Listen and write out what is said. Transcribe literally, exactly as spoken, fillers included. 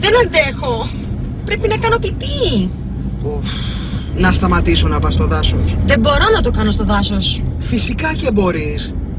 Δεν αντέχω. Πρέπει να κάνω πιπί. Ουφ. Να σταματήσω να πας στο δάσος. Δεν μπορώ να το κάνω στο δάσος. Φυσικά και μπορείς.